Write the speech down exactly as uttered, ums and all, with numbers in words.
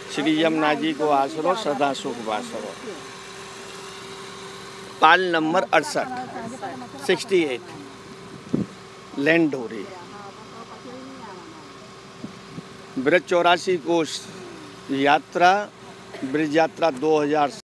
श्री यमुना जी को आसरो सदा सुख बासरो। पाल नंबर अड़सठ सिक्सटी एट लैंड हो रही। ब्रज चौरासी कोष यात्रा ब्रज यात्रा दो हजार